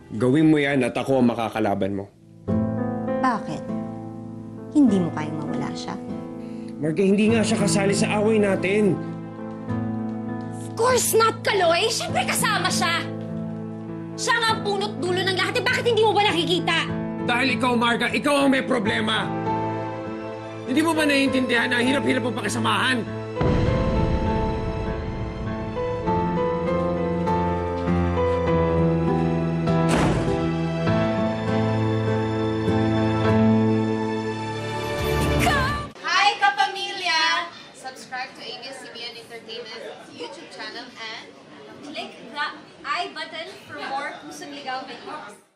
Gawin mo yan at ako ang makakalaban mo. Bakit? Hindi mo kayang mawala siya? Marga, hindi nga siya kasali sa away natin. Of course not, Kaloy! Siyempre kasama siya! Siya nga ang punot dulo ng lahat. Bakit hindi mo ba nakikita? Dahil ikaw, Marga, ikaw ang may problema. Hindi mo ba naiintindihan na ang hirap-hirap mo pakisamahan? Hi, kapamilya! Subscribe to ABS-CBN Entertainment YouTube channel and Click the I button for more Pusong Ligaw videos.